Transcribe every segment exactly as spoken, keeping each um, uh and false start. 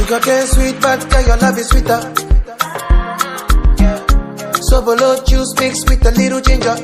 Sugarcane sweet, but girl, your love is sweeter. So below juice mixed with a little ginger.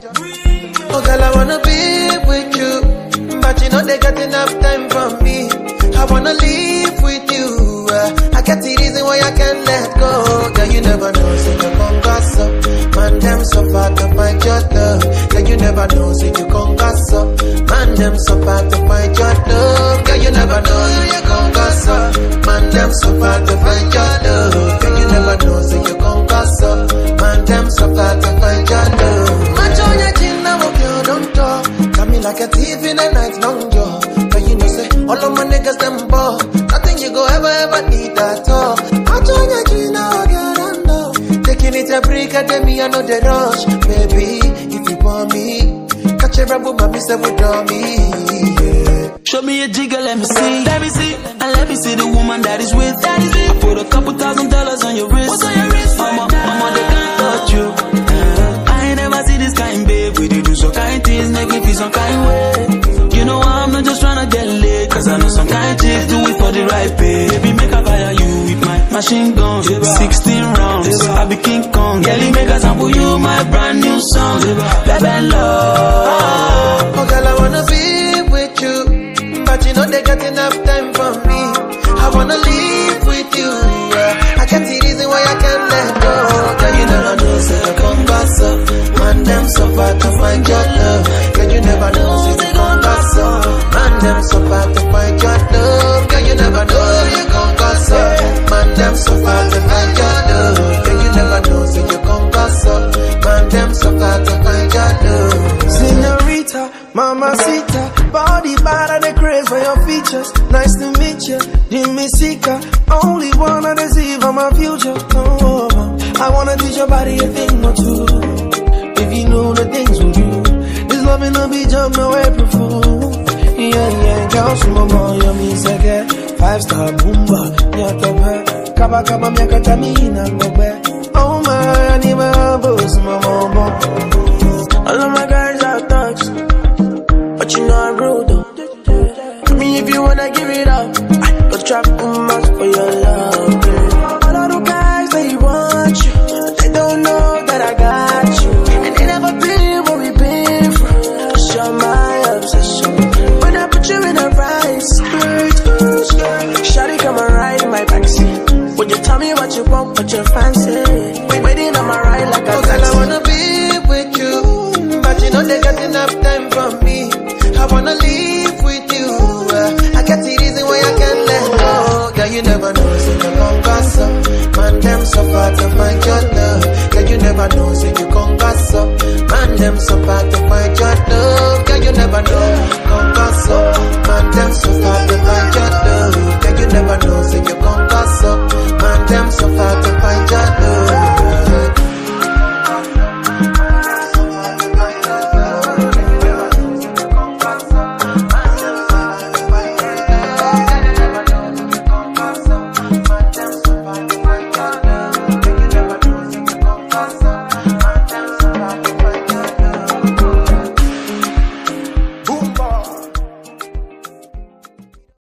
Oh girl, I wanna be with you, but you know they got enough time for me. I wanna live with you. uh, I get the reason why I can't let go. Girl, you never know, so you come gas up. Man, them so far to find your love. Girl, you never know, so you come gas up. Man, them so far to find your love. Girl, you never know, so you come gas up. Man, them so far to find your love. Girl, you never know, so you come gas up. Man, them so far to find your love. Match on your chin, now girl, don't talk. Got me like a thief in the night, long jaw. But you know, say, all of my niggas, them ball. Nothing you go ever, ever need at all. Match on your chin, now girl, don't talk. Taking it a break, at me, I know the rush. Baby, if you want me, catch a rebel, mommy, say, we draw me, yeah. Show me a jigger, let me see, let me see, and let me see the woman that is with, that is it. I put a couple thousand dollars on your wrist. What's on your wrist? Mama, mama, they can't touch you. Uh, I ain't never see this kind, babe. We do some kind things, make me feel some kind way. You know I'm not just tryna get laid, cause I know some kind chicks do it for the right pay. Baby, make a fire you with my machine gun, sixteen rounds, I be King Kong. Girlie, make a sample you my brand new song, baby love. Oh girl, I wanna be with you, but you know they got enough time for me. I wanna live with you, yeah. I got the reason why I can't let go. Girl, you never know, say you come pass up. Man, them so far to find your love. Girl, you never know, say you come pass up. Man, them so far to find your love. Girl, you never know, you come pass up. Man, them so far to find your love. Girl, you never know, say you come pass up. Man, them so far to find your love. Senorita, mamacita, body bad and the craze for your features. Nice to meet you, Dimisika. Only wanna deceive on my future. Oh, I wanna teach your body a thing or two. If you know the things we do, this love in a beach of no April Fool. Yeah, yeah, girl, some more, you mean second. Five star boomba, nyatabe. Kaba kaba miaka tamina ngobe.